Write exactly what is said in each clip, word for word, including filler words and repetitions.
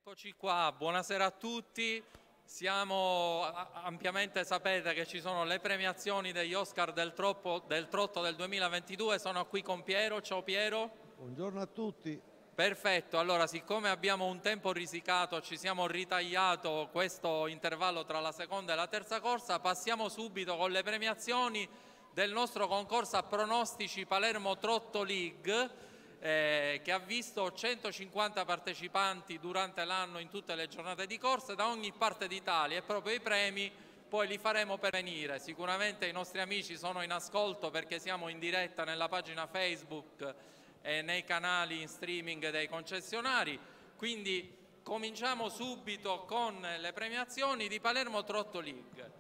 Eccoci qua, buonasera a tutti. Siamo ampiamente, sapete che ci sono le premiazioni degli Oscar del, troppo, del Trotto del duemilaventidue. Sono qui con Piero. Ciao Piero. Buongiorno a tutti. Perfetto, allora siccome abbiamo un tempo risicato, ci siamo ritagliato questo intervallo tra la seconda e la terza corsa, passiamo subito con le premiazioni del nostro concorso a pronostici Palermo Trotto League. Eh, che ha visto centocinquanta partecipanti durante l'anno in tutte le giornate di corsa da ogni parte d'Italia, e proprio i premi poi li faremo pervenire. Sicuramente i nostri amici sono in ascolto perché siamo in diretta nella pagina Facebook e nei canali in streaming dei concessionari, quindi cominciamo subito con le premiazioni di Palermo Trotto League.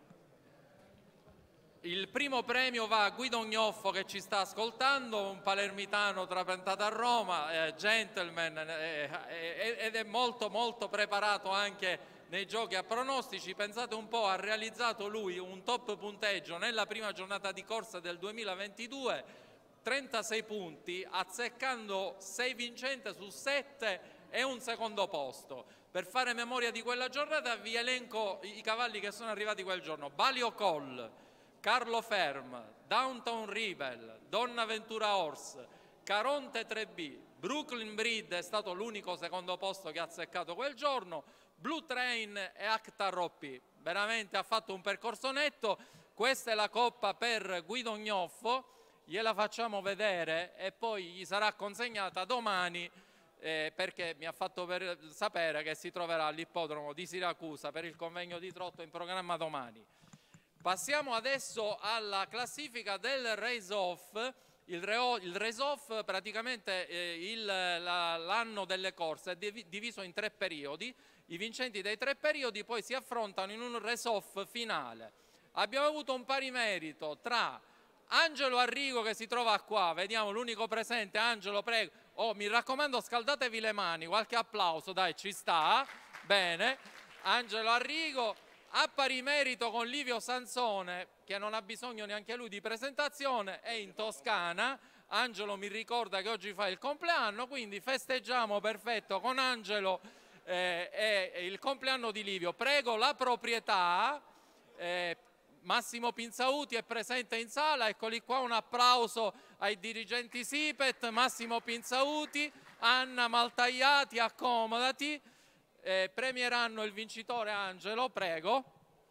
Il primo premio va a Guido Gnoffo, che ci sta ascoltando, un palermitano trapiantato a Roma, eh, gentleman, eh, eh, ed è molto molto preparato anche nei giochi a pronostici. Pensate un po', ha realizzato lui un top punteggio nella prima giornata di corsa del duemilaventidue, trentasei punti, azzeccando sei vincente su sette e un secondo posto. Per fare memoria di quella giornata vi elenco i cavalli che sono arrivati quel giorno: Balio Coll, Carlo Ferm, Downtown Rebel, Donna Ventura Horse, Caronte tre B, Brooklyn Breed è stato l'unico secondo posto che ha azzeccato quel giorno, Blue Train e Acta Roppi. Veramente ha fatto un percorso netto. Questa è la coppa per Guido Gnoffo, gliela facciamo vedere e poi gli sarà consegnata domani, eh, perché mi ha fatto per sapere che si troverà all'ippodromo di Siracusa per il convegno di trotto in programma domani. Passiamo adesso alla classifica del race-off. Il, il race-off praticamente eh, l'anno delle corse è diviso in tre periodi. I vincenti dei tre periodi poi si affrontano in un race-off finale. Abbiamo avuto un pari merito tra Angelo Arrigo, che si trova qua, vediamo l'unico presente. Angelo, prego. Oh, mi raccomando, scaldatevi le mani, qualche applauso, dai, ci sta. Bene, Angelo Arrigo. A pari merito con Livio Sansone, che non ha bisogno neanche lui di presentazione, è in Toscana. Angelo mi ricorda che oggi fa il compleanno, quindi festeggiamo, perfetto, con Angelo eh, e il compleanno di Livio. Prego la proprietà, eh, Massimo Pinzauti è presente in sala, eccoli qua, un applauso ai dirigenti Sipet, Massimo Pinzauti, Anna Maltagliati, accomodati. Eh, premieranno il vincitore Angelo, prego.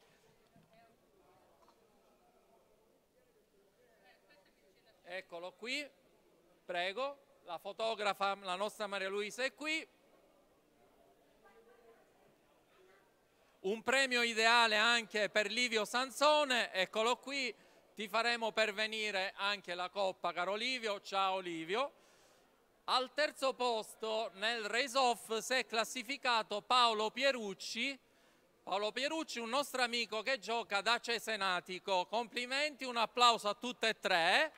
Eccolo qui, prego. La fotografa, la nostra Maria Luisa, è qui. Un premio ideale anche per Livio Sansone, eccolo qui. Ti faremo pervenire anche la coppa, caro Livio. Ciao Livio. Al terzo posto nel race-off si è classificato Paolo Pierucci. Paolo Pierucci, un nostro amico che gioca da Cesenatico. Complimenti, un applauso a tutte e tre.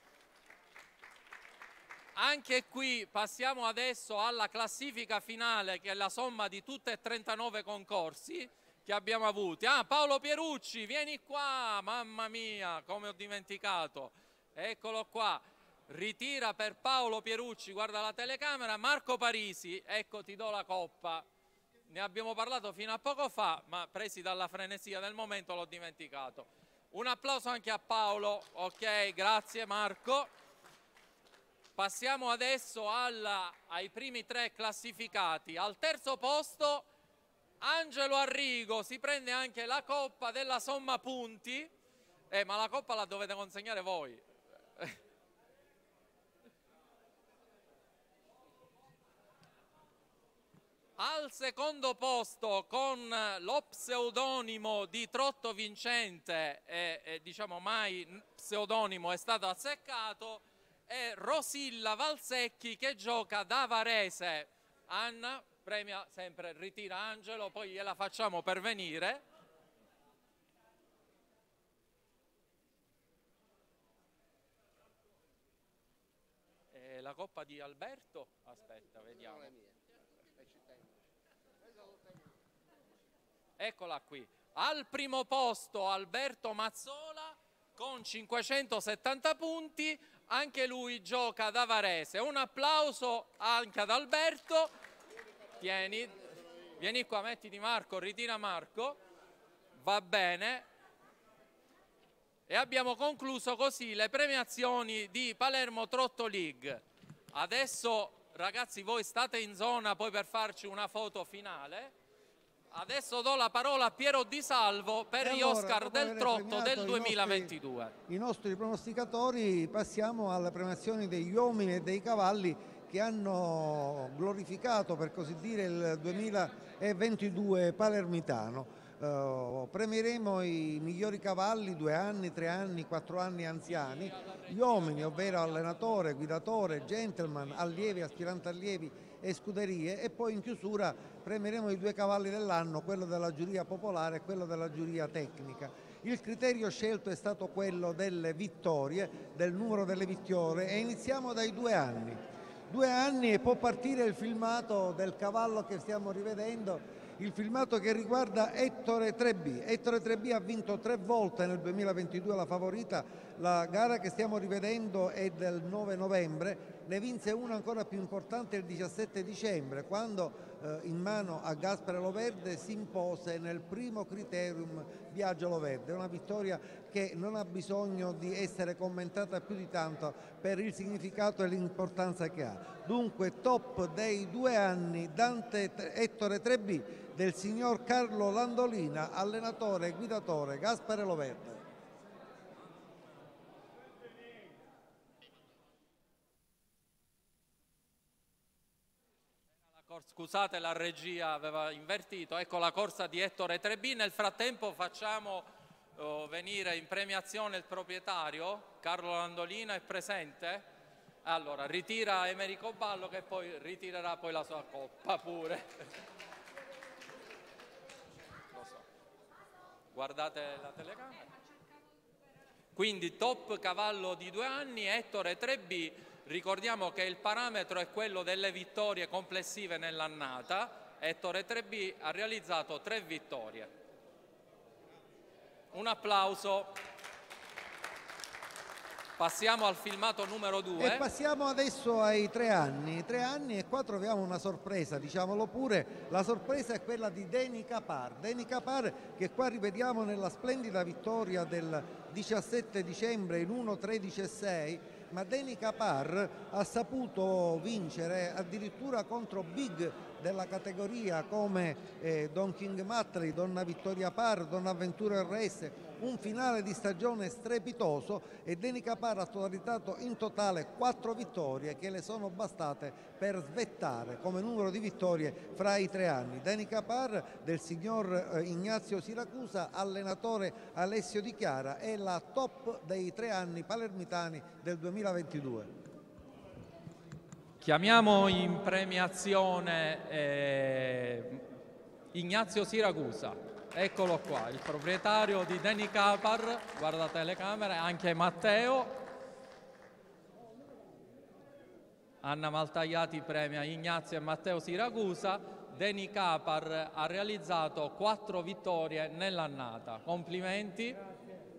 Anche qui passiamo adesso alla classifica finale, che è la somma di tutti e trentanove concorsi che abbiamo avuti. Ah, Paolo Pierucci, vieni qua, mamma mia, come ho dimenticato. Eccolo qua. Ritira per Paolo Pierucci, guarda la telecamera. Marco Parisi, ecco, ti do la coppa. Ne abbiamo parlato fino a poco fa, ma presi dalla frenesia del momento l'ho dimenticato. Un applauso anche a Paolo. Ok, grazie Marco. Passiamo adesso alla, ai primi tre classificati. Al terzo posto Angelo Arrigo, si prende anche la coppa della somma punti, eh, ma la coppa la dovete consegnare voi. Al secondo posto, con lo pseudonimo di Trotto Vincente, e, e diciamo mai pseudonimo è stato azzeccato, è Rosilla Valsecchi, che gioca da Varese. Anna premia sempre, ritira Angelo, poi gliela facciamo pervenire. E la coppa di Alberto? Aspetta, vediamo. Eccola qui. Al primo posto Alberto Mazzola con cinquecentosettanta punti, anche lui gioca da Varese. Un applauso anche ad Alberto. Tieni, Vieni qua, mettiti Marco, ritira Marco, va bene. E abbiamo concluso così le premiazioni di Palermo Trotto League. Adesso ragazzi voi state in zona poi per farci una foto finale. Adesso do la parola a Piero Di Salvo per e gli allora, Oscar del Trotto del duemilaventidue. I nostri, i nostri pronosticatori, passiamo alle premiazioni degli uomini e dei cavalli che hanno glorificato, per così dire, il duemilaventidue palermitano. Uh, premieremo i migliori cavalli, due anni, tre anni, quattro anni anziani, gli uomini, ovvero allenatore, guidatore, gentleman, allievi, aspiranti allievi e scuderie, e poi in chiusura premieremo i due cavalli dell'anno, quello della giuria popolare e quello della giuria tecnica. Il criterio scelto è stato quello delle vittorie, del numero delle vittorie, e iniziamo dai due anni. Due anni e può partire il filmato del cavallo che stiamo rivedendo, il filmato che riguarda Ettore tre B. Ettore tre B ha vinto tre volte nel duemilaventidue la favorita, la gara che stiamo rivedendo è del nove novembre, ne vinse una ancora più importante il diciassette dicembre, quando eh, in mano a Gaspare Loverde si impose nel primo criterium Viaggio Loverde, una vittoria che non ha bisogno di essere commentata più di tanto per il significato e l'importanza che ha. Dunque top dei due anni Dante Ettore tre B del signor Carlo Landolina, allenatore e guidatore Gaspare Loverde. Scusate, la regia aveva invertito, ecco la corsa di Ettore tre B. Nel frattempo facciamo uh, venire in premiazione il proprietario, Carlo Landolina è presente? Allora, ritira Emerico Ballo che poi ritirerà poi la sua coppa pure. Lo so. Guardate la telecamera. Quindi top cavallo di due anni, Ettore tre B. Ricordiamo che il parametro è quello delle vittorie complessive nell'annata. Ettore tre B ha realizzato tre vittorie. Un applauso. Passiamo al filmato numero due. E passiamo adesso ai tre anni. Tre anni e qua troviamo una sorpresa, diciamolo pure. La sorpresa è quella di Deni Capar. Deni Capar che qua rivediamo nella splendida vittoria del diciassette dicembre in uno tredici e sei. Ma Deni Capar ha saputo vincere addirittura contro big della categoria come eh, Don King Matley, Donna Vittoria Par, Donna Avventura R S, un finale di stagione strepitoso, e Deni Capar ha totalizzato in totale quattro vittorie che le sono bastate per svettare come numero di vittorie fra i tre anni. Deni Capar del signor eh, Ignazio Siracusa, allenatore Alessio Di Chiara, è la top dei tre anni palermitani del duemilaventidue. Chiamiamo in premiazione eh, Ignazio Siracusa, eccolo qua, il proprietario di Deni Capar, guardate le camere, anche Matteo. Anna Maltagliati premia Ignazio e Matteo Siracusa. Deni Capar ha realizzato quattro vittorie nell'annata, complimenti.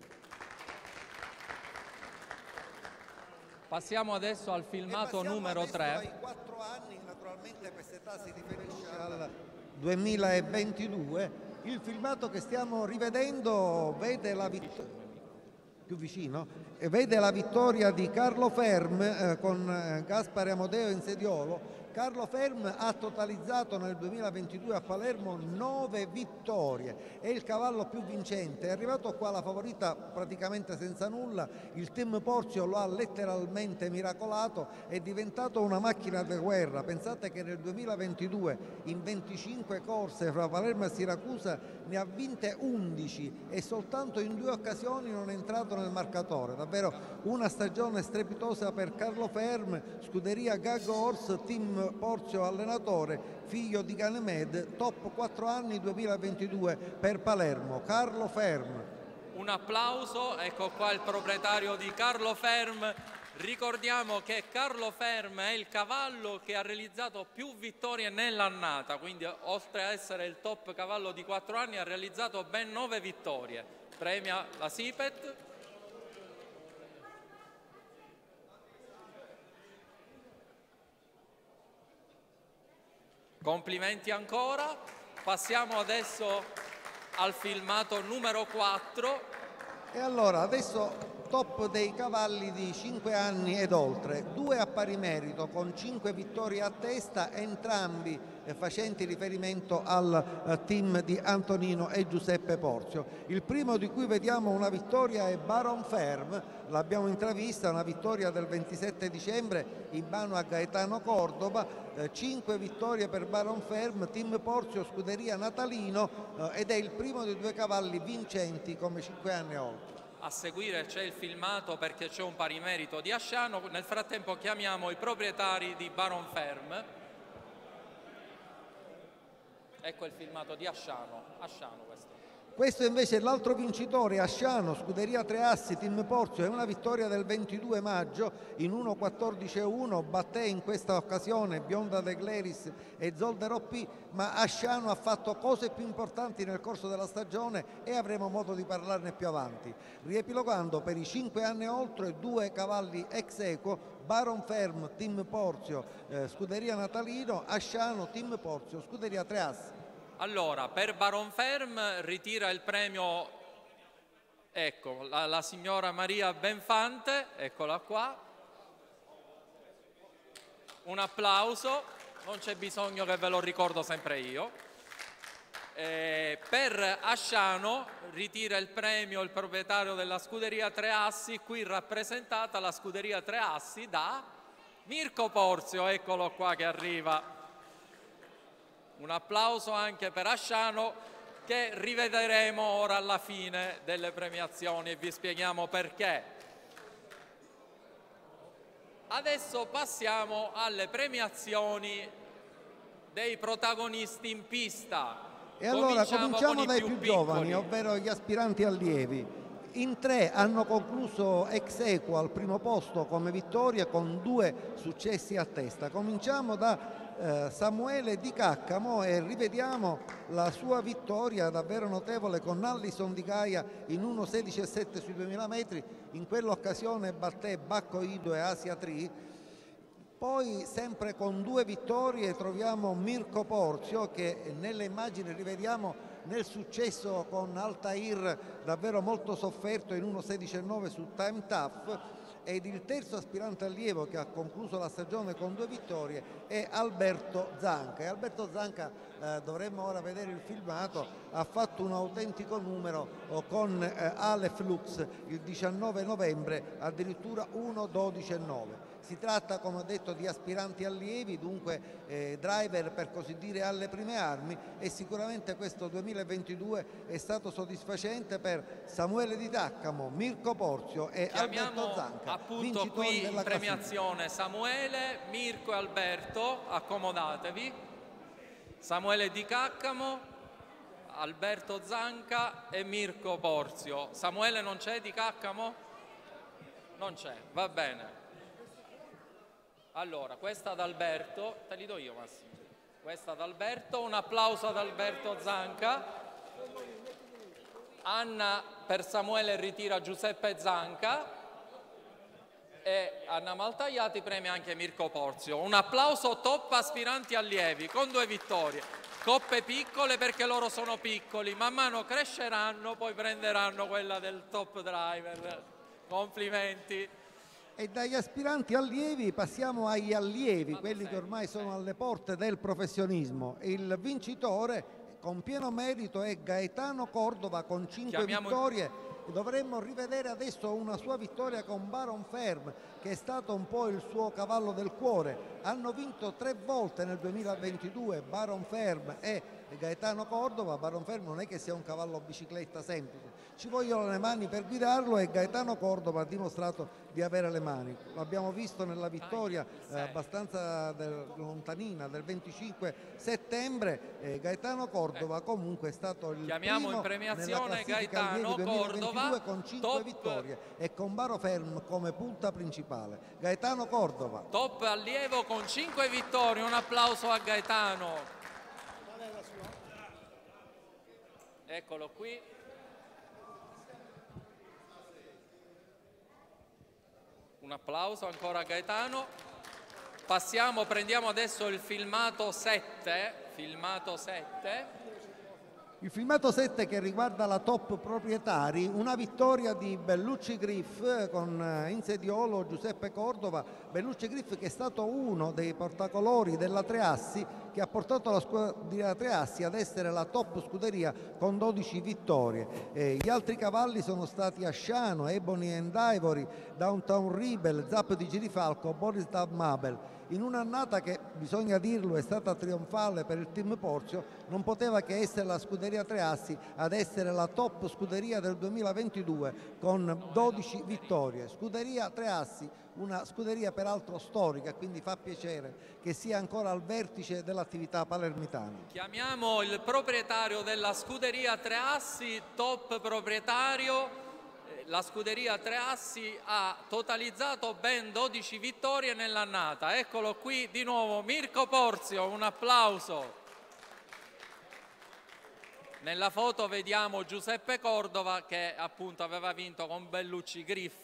Passiamo adesso al filmato numero tre. Ai quattro anni, naturalmente questa età si riferisce al duemilaventidue. Il filmato che stiamo rivedendo vede la vittoria più vicino e vede la vittoria di Carlo Ferm eh, con eh, Gaspare Amodeo Insediolo. Carlo Ferm ha totalizzato nel duemilaventidue a Palermo nove vittorie, è il cavallo più vincente, è arrivato qua la favorita praticamente senza nulla, il team Porzio lo ha letteralmente miracolato, è diventato una macchina di guerra. Pensate che nel duemilaventidue in venticinque corse fra Palermo e Siracusa ne ha vinte undici e soltanto in due occasioni non è entrato nel marcatore. Davvero una stagione strepitosa per Carlo Ferm, scuderia Gag Horse, team Porzio allenatore, figlio di Ganemed, top quattro anni duemilaventidue per Palermo, Carlo Ferm. Un applauso, ecco qua il proprietario di Carlo Ferm. Ricordiamo che Carlo Ferm è il cavallo che ha realizzato più vittorie nell'annata, quindi oltre a essere il top cavallo di quattro anni ha realizzato ben nove vittorie. Premia la Sipet. Complimenti ancora. passiamo adesso al filmato numero quattro. E allora adesso top dei cavalli di cinque anni ed oltre, due a pari merito con cinque vittorie a testa, entrambi facenti riferimento al team di Antonino e Giuseppe Porzio. Il primo di cui vediamo una vittoria è Baron Ferm, l'abbiamo intravista, una vittoria del ventisette dicembre in mano a Gaetano Cordova, cinque vittorie per Baron Ferm, team Porzio, scuderia Natalino, eh, ed è il primo dei due cavalli vincenti come cinque anni e oltre. A seguire c'è il filmato perché c'è un pari merito di Asciano. Nel frattempo chiamiamo i proprietari di Baron Ferm. Ecco il filmato di Asciano. Asciano questo. Questo invece è l'altro vincitore, Asciano, scuderia Tre Assi, team Porzio, è una vittoria del ventidue maggio in uno quattordici e uno, batté in questa occasione Bionda De Gleris e Zoldero P, ma Asciano ha fatto cose più importanti nel corso della stagione e avremo modo di parlarne più avanti. Riepilogando, per i cinque anni e oltre, due cavalli ex equo, Baron Ferm, team Porzio, eh, scuderia Natalino, Asciano, team Porzio, scuderia Tre Assi. Allora, per Baron Ferm ritira il premio, ecco, la, la signora Maria Benfante, eccola qua. Un applauso, non c'è bisogno che ve lo ricordo sempre io. Eh, per Asciano ritira il premio il proprietario della scuderia Tre Assi, qui rappresentata la scuderia Tre Assi da Mirko Porzio, eccolo qua che arriva. Un applauso anche per Asciano, che rivedremo ora alla fine delle premiazioni e vi spieghiamo perché. Adesso passiamo alle premiazioni dei protagonisti in pista. E allora cominciamo, cominciamo dai più, più più giovani, ovvero gli aspiranti allievi. In tre hanno concluso ex equo al primo posto come vittoria con due successi a testa. Cominciamo da eh, Samuele Di Caccamo e rivediamo la sua vittoria davvero notevole con Allison Di Gaia in uno sedici e sette sui duemila metri. In quell'occasione batté Bacco Ido e Asia Tri. Poi sempre con due vittorie troviamo Mirko Porzio, che nelle immagini rivediamo nel successo con Altair davvero molto sofferto in uno sedici e nove su Time Tough, ed il terzo aspirante allievo che ha concluso la stagione con due vittorie è Alberto Zanca. E Alberto Zanca, eh, dovremmo ora vedere il filmato, ha fatto un autentico numero oh, con eh, Aleph Lux il diciannove novembre, addirittura uno dodici e nove. Si tratta, come ho detto, di aspiranti allievi, dunque eh, driver per così dire alle prime armi, e sicuramente questo duemilaventidue è stato soddisfacente per Samuele Di Caccamo, Mirko Porzio e Chiamiamo Alberto Zanca, appunto qui in premiazione Samuele, Mirko e Alberto, accomodatevi. Samuele Di Caccamo, Alberto Zanca e Mirko Porzio. Samuele non c'è, Di Caccamo? Non c'è, va bene. Allora, questa ad Alberto, te li do io Massimo, questa ad Alberto, un applauso ad Alberto Zanca. Anna per Samuele ritira Giuseppe Zanca e Anna Maltagliati premia anche Mirko Porzio. Un applauso top aspiranti allievi con due vittorie, coppe piccole perché loro sono piccoli, man mano cresceranno, poi prenderanno quella del top driver. Complimenti. E dagli aspiranti allievi passiamo agli allievi, quelli che ormai sono alle porte del professionismo. Il vincitore con pieno merito è Gaetano Cordova con cinque Chiamiamo... vittorie. Dovremmo rivedere adesso una sua vittoria con Baron Ferm, che è stato un po' il suo cavallo del cuore. Hanno vinto tre volte nel duemilaventidue Baron Ferm e Gaetano Cordova. Baron Ferm non è che sia un cavallo bicicletta semplice, ci vogliono le mani per guidarlo, e Gaetano Cordova ha dimostrato di avere le mani. L'abbiamo visto nella vittoria eh, abbastanza del, lontanina del venticinque settembre. eh, Gaetano Cordova comunque è stato il Chiamiamo primo in premiazione nella classifica Gaetano allievi duemilaventidue con cinque top, vittorie e con Baron Ferm come punta principale. Gaetano Cordova, top allievo con cinque vittorie, un applauso a Gaetano. Eccolo qui. Un applauso ancora a Gaetano. Passiamo, prendiamo adesso il filmato sette, filmato sette. Il filmato sette che riguarda la top proprietari, una vittoria di Bellucci Griff con in sediolo Giuseppe Cordova. Bellucci Griff che è stato uno dei portacolori della Treassi, che ha portato la scuderia Treassi ad essere la top scuderia con dodici vittorie. E gli altri cavalli sono stati Asciano, Ebony and Ivory, Downtown Rebel, Zap di Girifalco, Boris Mabel. In un'annata che, bisogna dirlo, è stata trionfale per il team Porzio, non poteva che essere la scuderia Treassi ad essere la top scuderia del duemilaventidue con dodici vittorie. Scuderia Treassi, una scuderia peraltro storica, quindi fa piacere che sia ancora al vertice dell'attività palermitana. Chiamiamo il proprietario della scuderia Treassi, top proprietario. La scuderia Treassi ha totalizzato ben dodici vittorie nell'annata. Eccolo qui di nuovo Mirko Porzio, un applauso. Nella foto vediamo Giuseppe Cordova che appunto aveva vinto con Bellucci Griff.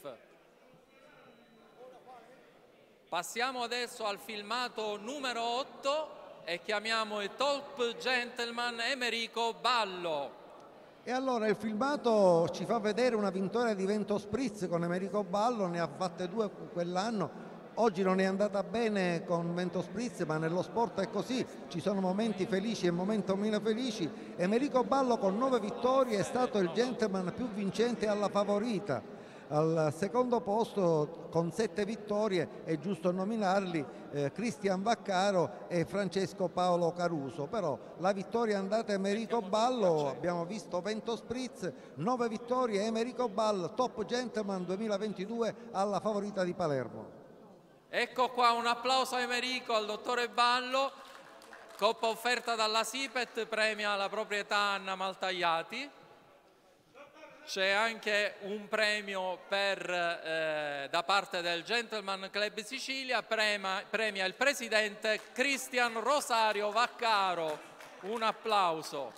Passiamo adesso al filmato numero otto e chiamiamo il top gentleman Emerico Ballo. E allora il filmato ci fa vedere una vittoria di Vento Spritz con Emerico Ballo, ne ha fatte due quell'anno. Oggi non è andata bene con Vento Spritz, ma nello sport è così, ci sono momenti felici e momenti meno felici. Emerico Ballo con nove vittorie è stato il gentleman più vincente alla favorita. Al secondo posto con sette vittorie è giusto nominarli eh, Cristian Vaccaro e Francesco Paolo Caruso, però la vittoria è andata Emerico Ballo, abbiamo visto Vento Spritz, nove vittorie Emerico Ballo, top gentleman duemilaventidue alla favorita di Palermo. Ecco qua un applauso a Emerico, al dottore Ballo. Coppa offerta dalla Sipet premia la proprietà Anna Maltagliati. C'è anche un premio per, eh, da parte del Gentleman Club Sicilia, prema, premia il presidente Cristian Rosario Vaccaro. Un applauso.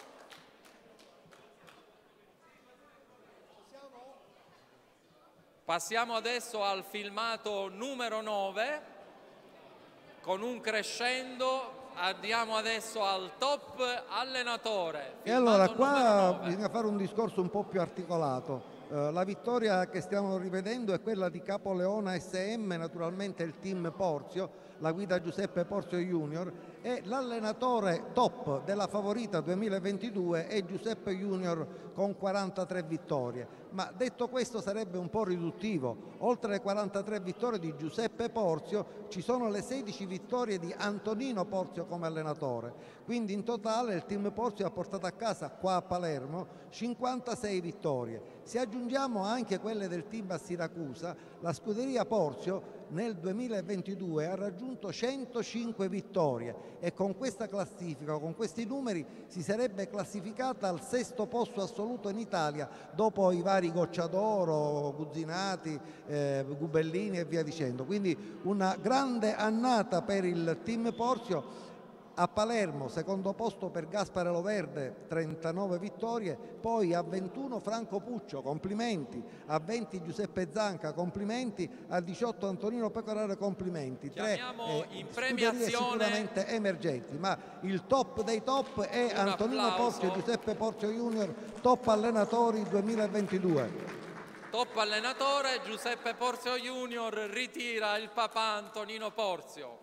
Passiamo adesso al filmato numero nove con un crescendo. Andiamo adesso al top allenatore. E allora qua bisogna fare un discorso un po' più articolato. Uh, la vittoria che stiamo rivedendo è quella di Capoleona S M, naturalmente il team Porzio, la guida Giuseppe Porzio Junior, e l'allenatore top della favorita duemilaventidue è Giuseppe Junior con quarantatré vittorie. Ma detto questo sarebbe un po' riduttivo. Oltre alle quarantatré vittorie di Giuseppe Porzio ci sono le sedici vittorie di Antonino Porzio come allenatore. Quindi in totale il team Porzio ha portato a casa qua a Palermo cinquantasei vittorie. Se aggiungiamo anche quelle del team a Siracusa, la scuderia Porzio nel duemilaventidue ha raggiunto centocinque vittorie e con questa classifica, con questi numeri, si sarebbe classificata al sesto posto assoluto in Italia dopo i vari Gocciadoro, Guzzinati, eh, Gubellini e via dicendo. Quindi una grande annata per il team Porzio. A Palermo secondo posto per Gaspare Loverde, trentanove vittorie, poi a ventuno Franco Puccio, complimenti, a venti Giuseppe Zanca, complimenti, a diciotto Antonino Pecoraro, complimenti. Tre Chiamiamo eh, in premiazione sicuramente emergenti, ma il top dei top è Un Antonino applauso. Porzio e Giuseppe Porzio Junior, top allenatori duemilaventidue. top allenatore Giuseppe Porzio Junior ritira il papà Antonino Porzio.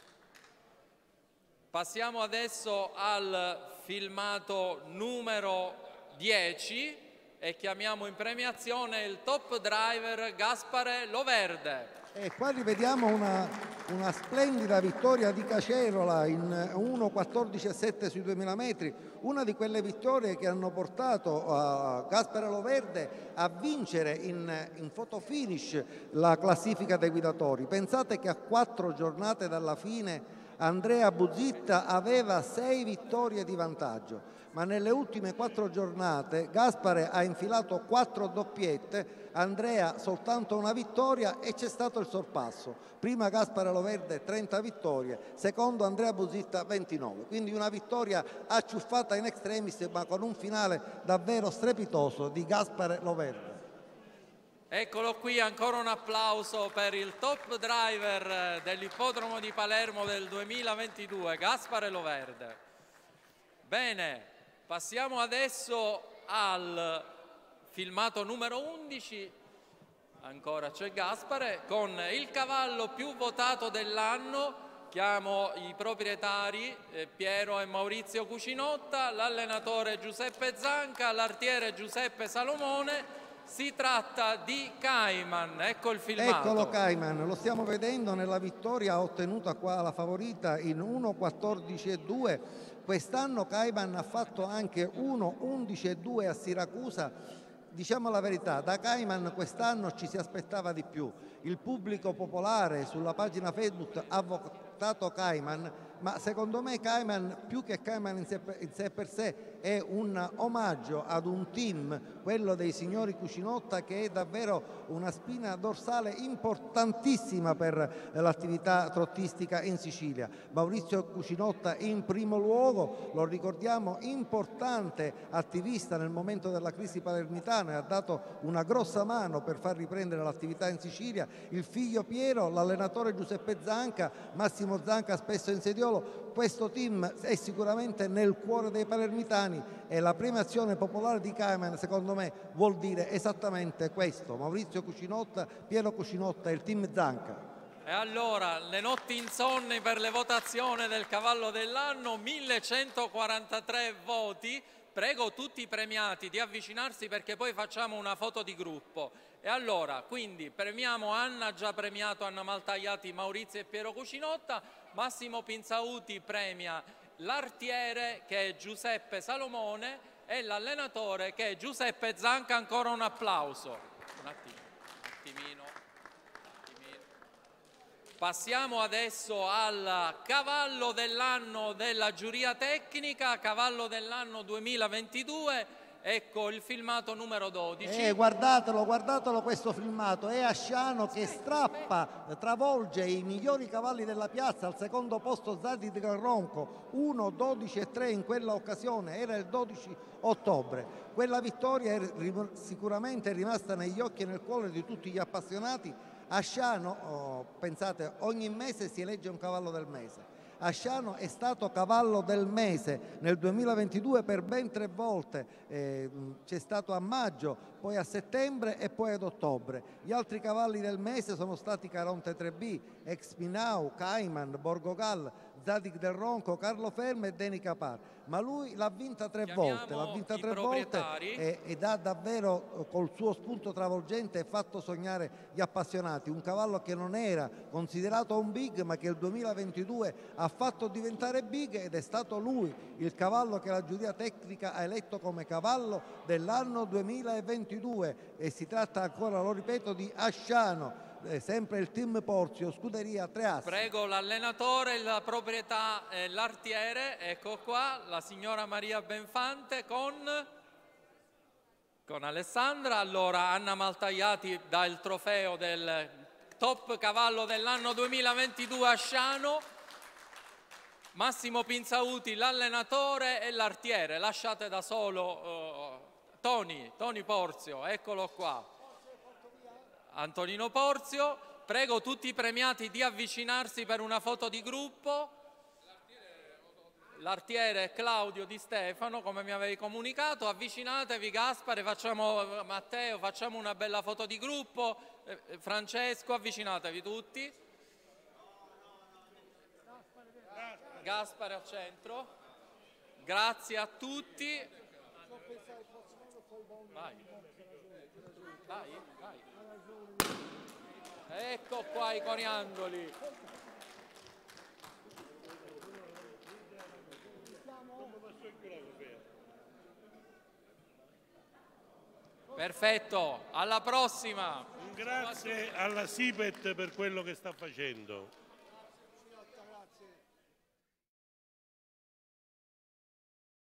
Passiamo adesso al filmato numero dieci e chiamiamo in premiazione il top driver Gaspare Loverde. E qua rivediamo una, una splendida vittoria di Cacerola in uno quattordici e sette sui duemila metri, una di quelle vittorie che hanno portato uh, Gaspare Loverde a vincere in, in photo finish la classifica dei guidatori. Pensate che a quattro giornate dalla fine Andrea Buzitta aveva sei vittorie di vantaggio, ma nelle ultime quattro giornate Gaspare ha infilato quattro doppiette, Andrea soltanto una vittoria e c'è stato il sorpasso. Prima Gaspare Loverde trenta vittorie, secondo Andrea Buzitta ventinove. Quindi una vittoria acciuffata in extremis, ma con un finale davvero strepitoso di Gaspare Loverde. Eccolo qui, ancora un applauso per il top driver dell'ippodromo di Palermo del duemilaventidue, Gaspare Loverde. Bene, passiamo adesso al filmato numero undici, ancora c'è Gaspare, con il cavallo più votato dell'anno. Chiamo i proprietari eh, Piero e Maurizio Cucinotta, l'allenatore Giuseppe Zanca, l'artiere Giuseppe Salomone. Si tratta di Cayman, ecco il filmato. Eccolo Cayman, lo stiamo vedendo nella vittoria ottenuta qua la favorita in uno quattordici e due. Quest'anno Cayman ha fatto anche uno undici e due a Siracusa. Diciamo la verità, da Cayman quest'anno ci si aspettava di più. Il pubblico popolare sulla pagina Facebook ha votato Cayman, ma secondo me Cayman, più che Cayman in sé, in sé per sé, è un omaggio ad un team, quello dei signori Cucinotta, che è davvero una spina dorsale importantissima per l'attività trottistica in Sicilia. Maurizio Cucinotta in primo luogo, lo ricordiamo, importante attivista nel momento della crisi palermitana, e ha dato una grossa mano per far riprendere l'attività in Sicilia. Il figlio Piero, l'allenatore Giuseppe Zanca, Massimo Zanca spesso in sediolo. Questo team è sicuramente nel cuore dei palermitani e la premiazione popolare di Cayman, secondo me, vuol dire esattamente questo: Maurizio Cucinotta, Piero Cucinotta e il team Zanca. E allora, le notti insonni per le votazioni del cavallo dell'anno, millecentoquarantatré voti. Prego tutti i premiati di avvicinarsi perché poi facciamo una foto di gruppo. E allora, quindi premiamo Anna, già premiato Anna Maltagliati, Maurizio e Piero Cucinotta. Massimo Pinzauti premia l'artiere, che è Giuseppe Salomone, e l'allenatore, che è Giuseppe Zanca. Ancora un applauso. Un attimo, un attimino. Passiamo adesso al cavallo dell'anno della giuria tecnica, cavallo dell'anno duemilaventidue. Ecco il filmato numero dodici. Eh, guardatelo, guardatelo questo filmato, è Asciano che strappa, travolge i migliori cavalli della piazza. Al secondo posto Zadig del Ronco, uno, dodici e tre in quella occasione, era il dodici ottobre. Quella vittoria è sicuramente rimasta negli occhi e nel cuore di tutti gli appassionati. Asciano, oh, pensate, ogni mese si elegge un cavallo del mese. Asciano è stato cavallo del mese nel duemilaventidue per ben tre volte, eh, c'è stato a maggio, poi a settembre e poi ad ottobre. Gli altri cavalli del mese sono stati Caronte tre B, Ex Minau, Cayman, Borgogal, Zadig del Ronco, Carlo Fermo e Deni Capar. Ma lui l'ha vinta tre Chiamiamo volte, l'ha vinta i tre volte e, ed ha davvero col suo spunto travolgente fatto sognare gli appassionati. Un cavallo che non era considerato un big, ma che il duemilaventidue ha fatto diventare big, ed è stato lui il cavallo che la giuria tecnica ha eletto come cavallo dell'anno duemilaventidue. E si tratta ancora, lo ripeto, di Asciano. Eh, sempre il team Porzio, scuderia Tre Assi. Prego l'allenatore, la proprietà e l'artiere, ecco qua, la signora Maria Benfante con, con Alessandra. Allora Anna Maltagliati dà il trofeo del top cavallo dell'anno duemilaventidue Asciano, Massimo Pinzauti l'allenatore e l'artiere. Lasciate da solo uh, Toni, Toni Porzio, eccolo qua. Antonino Porzio, prego tutti i premiati di avvicinarsi per una foto di gruppo. L'artiere è Claudio Di Stefano, come mi avevi comunicato. Avvicinatevi, Gaspare, facciamo, Matteo, facciamo una bella foto di gruppo. Eh, Francesco, avvicinatevi tutti. Gaspare al centro. Grazie a tutti. Vai. Vai, vai. Ecco qua i coriandoli. Perfetto, alla prossima. Un grazie alla Sipet per quello che sta facendo.